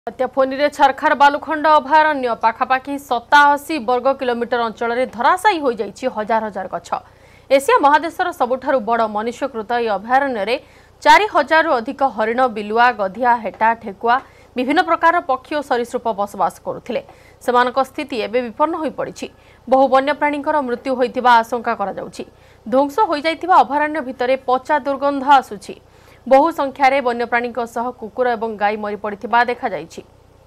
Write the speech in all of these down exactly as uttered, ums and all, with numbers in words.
हत्याफोनी छारखार बालुखंड अभयारण्य पाखापाखि सताशी वर्ग किलोमीटर अंचल में धराशायी हो जाइछि हजार हजार गछ। एशिया महादेशर सबुठारु बड़ मनुष्यकृत यह अभयारण्य चारि हजार अधिक हरिण बिलुआ गधिया हेटा ठेकुआ विभिन्न प्रकार पक्षी और सरीसृप बसवास करुथिले। सेमानक स्थिति एबे विपन्न होई पड़िछि। बहु वन्यप्राणींकर मृत्यु होइतिबा आशंका करा जाउछि। ध्वंस होई जाइतिबा अभयारण्य भितरे पचा दुर्गंध आसुछि। बहु संख्यारे वन्यप्राणी सह कुकुर एवं गाई मरी पड़िथिबा देखा जाइछि।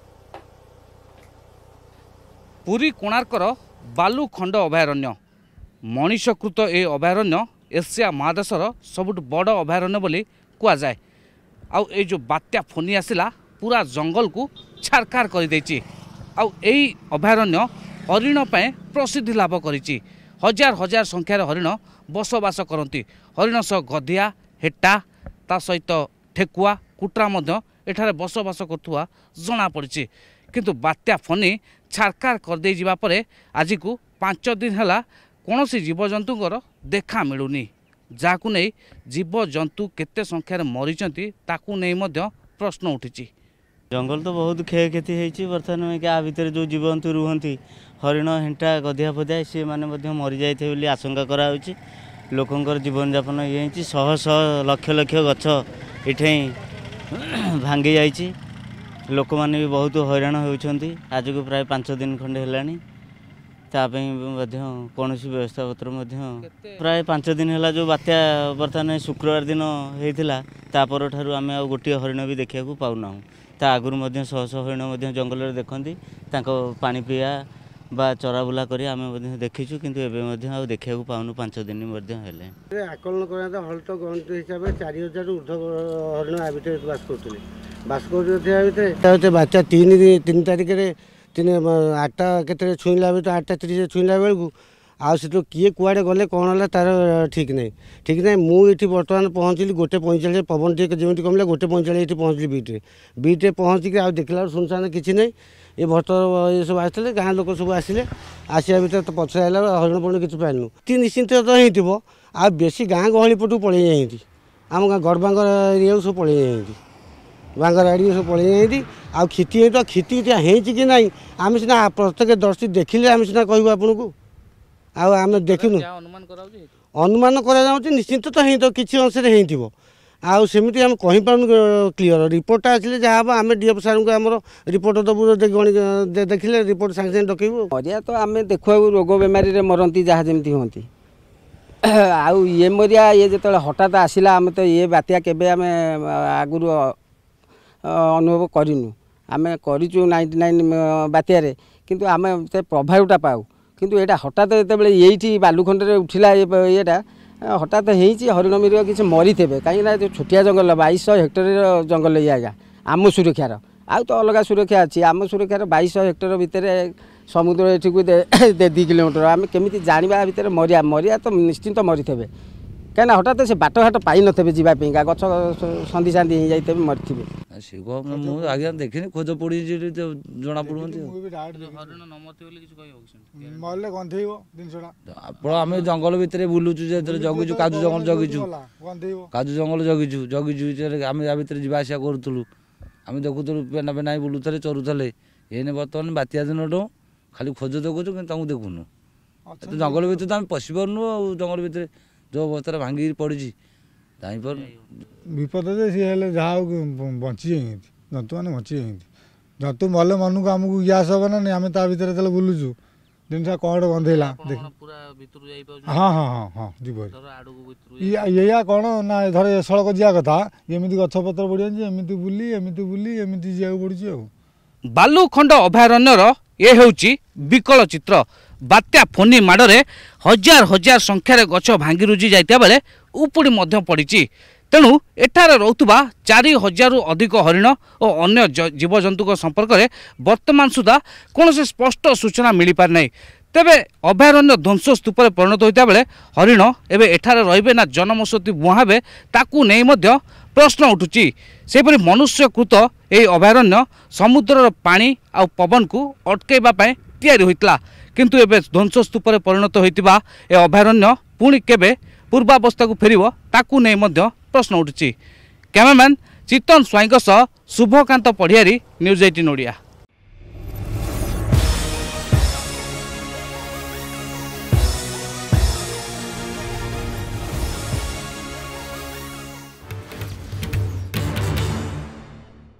पुरी कोणार्कर बालुखंड अभयारण्य मनुष्यकृत ए अभयारण्य एशिया महादेशर सबुठ बड़ अभयारण्य बोली कुआ जाए। आउ ए जो बात्या फोनी आसिला पूरा जंगल को छारखार कर देछि। आउ एई अभयारण्य हरिण पे प्रसिद्धि लाभ करिछि। हजार हजार संख्यार हरिण बसवास करती। हरिण सह गधिया हेटा ता सहित ठेकुआ कुट्रा मध्य एठारे बसवास करथुआ जना पड़िछि। किंतु बात्या फोनी छारखार कर दे जिबा परे आज को पांच दिन हैला कोनोसी जीवजंतुंकर देखा मिलुनी। जाकु नै जीवजंतु केते संख्यार मरिचंती ताकू नै मध्य प्रश्न उठिछि। जंगल तो बहुत क्षयक्षति होती। बर्तमान में क्या भितर जो जीवजंतु रुहंती हरिण हेंटा गधिया फधिया सी मैंने मरी जाते बोली आशंका कराउछि। लोकंकर जीवन यापन ये शह शह लक्ष लक्ष गछ इठे भांगी जाइछि। लोक मैंने भी बहुत हैरान होती। आज को प्राय पांच दिन खंडे है कौन व्यवस्था पत्र प्राय पांच दिन है जो बात्या बर्तमान शुक्रवार दिन होता पर ठारू आम आ गोटे हरिण भी देखा पाऊना। ता आगुरी शह शह हरिण जंगल में देखती पानी पीया बा चराबुला करी आम देखीचु। किंतु एवं देखा पाऊनु पांच दिन आकलन कर हल्ट गणित हिसाब से चार हजार ऊर्ध हरिण आ भर बास कर बास कर बाचा तीन तीन तारिख तीन आठटा के छुईला भर आठटा तीस छुईला बेलू आउ से किए कुआड़े गले कौन है तार ठीक नहीं ठीक नहीं। मुझे बर्तमान पहुँचली गोटे पैंचाश पवन टे जमी कमला गोटे पैंचाश ये पहुँचली बीट्रे बीट्रे पहुँचिक आ देखला सुनसान किसी नहीं। ये भट्टर ये सब आसते गाँ लोक सब आसिले आसा भर तो पछे आला हरिण पड़ कि पाइलु ती निश्चिंत तो हो आ बेसी गाँ गहली पटू पड़े जाती आम गाँ गड़बांगर एरिया सब पड़े जाती बांगर आड़ी सब पड़े जाती आ क्षति तो क्षति कि ना आम सीना प्रत्येक दर्शी देखिले आम सीना कहूँ आपन को आम देखनु अनुमान करा निश्चिंत तो हो किसी अंश हो आउ सेमती आम कही पारनु क्लीयर रिपोर्ट आसिले जहाँ हम आम डीएफ सार को आम रिपोर्ट दबू देखिले रिपोर्ट सांगे सांगे डकैबू मरिया तो आम देखा रोग बेमारी मरती जहाँ जमी हमें आउ ये मरिया ये जो हठात आसला आम तो ये बात्या केबे आम आगुरी अनुभव करूँ आम करूँ नाइंटी नाइन बात्यारे किंतु आम प्रभावटा पाऊ। किंतु यहाँ हठात जो ये बालुखंडे उठिला येटा हठात हो हरिण मिर किसी मरी थे कहीं जो छोटिया जंगल बाईश हेक्टर जंगल ये आज्ञा आम सुरक्षार आउ तो अलग सुरक्षा अच्छी आम सुरक्षार बाईश हेक्टर भितर समुद्र एठी को दे दी किलोमीटर आम केमी जाना भितर मरिया मरिया तो निश्चिंत मरी थे कहीं हठात से बाट घाट पाई न थे जावाई गछ सन्धि सान्धि हो जाते मरी आज्ञा देखनी खोज पड़ी जना पड़े आम जंगल भितर बुलुचु जगिचु काजू जंगल जगिचु काजू जंगल जगिचु जगिचु आम या भितर जा आसा करूँ आम देखुलु पेना पेना बुलूले चरुले ये बर्तमान बात्या दिन टू खाली खोज देखुचु कि देखुनु जंगल भितर तो आम पशि पार्नु जंगल भितर जो अवस्था भांगी पड़ी विपद सी जहाँ बची जंतु मैंने बची जंतु मले मन को आमको ग्यास हम ना आम ता भर बुलुचु जिनसा कौन गंधेला हाँ हाँ हाँ हाँ जीव या कौन ना धर सड़क जा कथा एमती गछपतर बढ़िया एमती बुली एमती बुली एमती जा पड़ी। बालुखंड अभयारण्यर ये होची विकल चित्र। बात्या फोनी माड़े हजार हजार संख्यार गछ भांगी रुझी जाइता बेले उपुड़ी मध्य पड़ी। तेणु एठारे रहुतुबा चारि हजारु अधिक हरिण और अन्य जीवजंतु संपर्क में वर्तमान सुधा कौन से स्पष्ट सूचना मिल पार नहीं। तेबे अभयारण्य ध्वंस स्तूप परिणत होता बेले हरिण एवं एठारे रहिबे ना जनमसती बुहाबे ताकू नहीं मध्य प्रश्न उठुची। सेपरि मनुष्यकृत यह अभयारण्य समुद्रर पानी आ पवन को अटकैबा तैयारी होइतला। किंतु एबे ध्वंस स्तूप परिणत होइतिबा ए अभयारण्य पुणी केबे पूर्वावस्था को फेरिबो ताकू नहीं मध्य प्रश्न उठुची। कैमरामैन ଚିତ୍ତନ ସ୍ୱାଇଁଙ୍କ ସହ ଶୁଭକାନ୍ତ ପଢ଼ିଆରୀ ନ୍ୟୁଜ୍ ଏଇଟିନ୍ ଓଡ଼ିଆ।